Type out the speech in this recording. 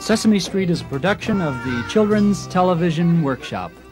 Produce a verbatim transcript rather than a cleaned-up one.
Sesame Street is a production of the Children's Television Workshop.